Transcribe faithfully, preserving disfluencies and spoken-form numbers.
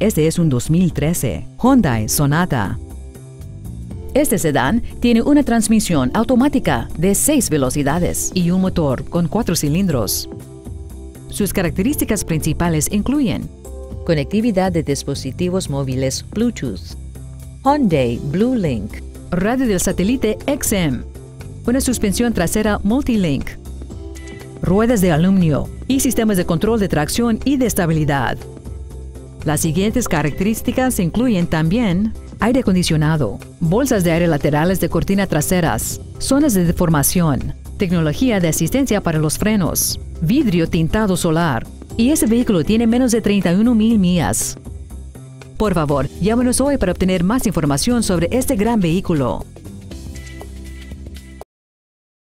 Este es un dos mil trece Hyundai Sonata. Este sedán tiene una transmisión automática de seis velocidades y un motor con cuatro cilindros. Sus características principales incluyen conectividad de dispositivos móviles Bluetooth, Hyundai Blue Link, radio del satélite X M, una suspensión trasera Multilink, ruedas de aluminio y sistemas de control de tracción y de estabilidad. Las siguientes características incluyen también aire acondicionado, bolsas de aire laterales de cortina traseras, zonas de deformación, tecnología de asistencia para los frenos, vidrio tintado solar, y ese vehículo tiene menos de treinta y una mil millas. Por favor, llámenos hoy para obtener más información sobre este gran vehículo.